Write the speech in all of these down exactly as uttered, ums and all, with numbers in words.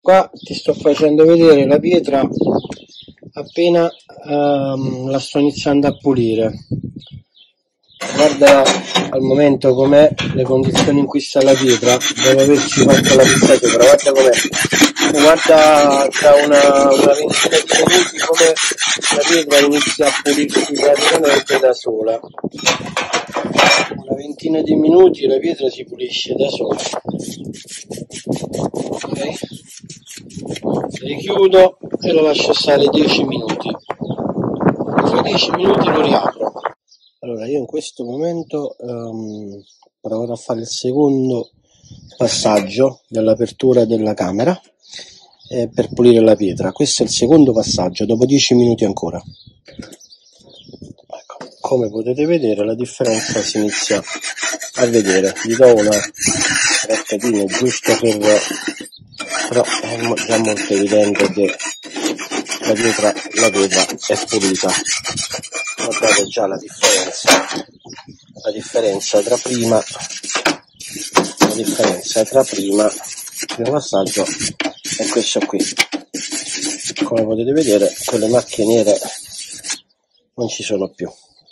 Qua ti sto facendo vedere la pietra appena um, la sto iniziando a pulire. Guarda al momento com'è, le condizioni in cui sta la pietra, dopo averci fatto la pizza sopra, guarda com'è, guarda tra una, una ventina di minuti come la pietra inizia a pulirsi praticamente da sola. Una ventina di minuti la pietra si pulisce da sola. Ok? Richiudo e lo lascio stare dieci minuti. Dopo dieci minuti lo riapro. Allora io in questo momento um, proverò a fare il secondo passaggio dell'apertura della camera eh, per pulire la pietra. Questo è il secondo passaggio, dopo dieci minuti ancora. Ecco, come potete vedere la differenza si inizia a vedere. Vi do una rattatina giusto per... però è già molto evidente che la pietra, la pietra è pulita. Guardate già la differenza, la differenza tra prima, la differenza tra prima, il primo passaggio e questo qui. Come potete vedere, quelle macchie nere non ci sono più.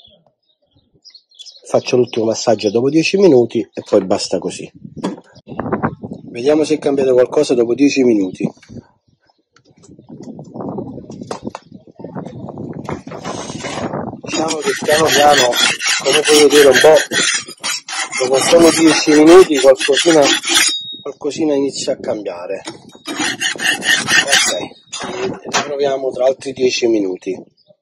Faccio l'ultimo passaggio dopo dieci minuti e poi basta così. Vediamo se è cambiato qualcosa dopo dieci minuti. Diciamo che piano piano, come potete vedere un po', dopo solo dieci minuti qualcosina, qualcosina inizia a cambiare. Ok, riproviamo tra altri dieci minuti.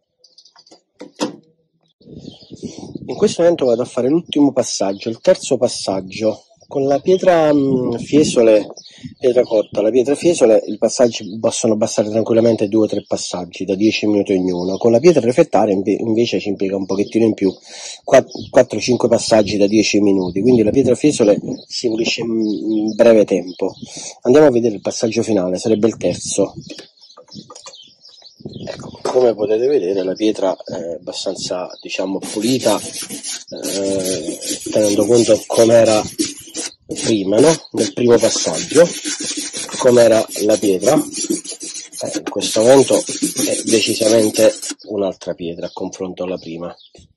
In questo momento vado a fare l'ultimo passaggio, il terzo passaggio. Con la pietra mh, fiesole, pietra cotta, la pietra fiesole, i passaggi possono bastare tranquillamente due o tre passaggi da dieci minuti ognuno. Con la pietra refrattaria invece ci impiega un pochettino in più, quattro cinque passaggi da dieci minuti, quindi la pietra fiesole si pulisce in breve tempo. Andiamo a vedere il passaggio finale, sarebbe il terzo. Ecco, come potete vedere la pietra è abbastanza, diciamo, pulita, eh, tenendo conto com'era prima, no? Nel primo passaggio, com'era la pietra. Eh, in questo momento è decisamente un'altra pietra a confronto alla prima.